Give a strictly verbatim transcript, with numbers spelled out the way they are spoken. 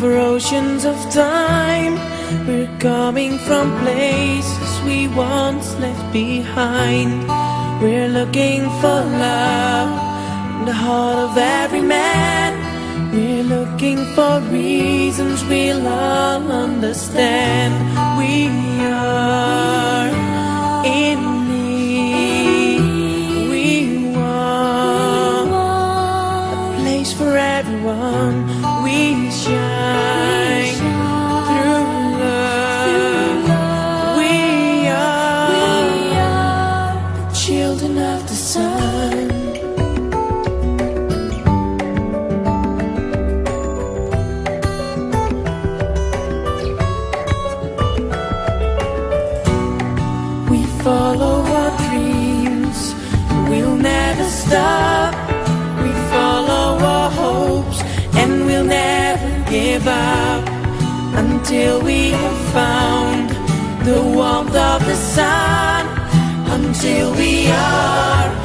over oceans of time. We're coming from places we once left behind. We're looking for love in the heart of every man. We're looking for reasons we'll all understand. We are in need. We want a place for everyone. We shine through love. We are the children of the sun. Follow our dreams, we'll never stop. We follow our hopes, and we'll never give up until we have found the warmth of the sun, until we are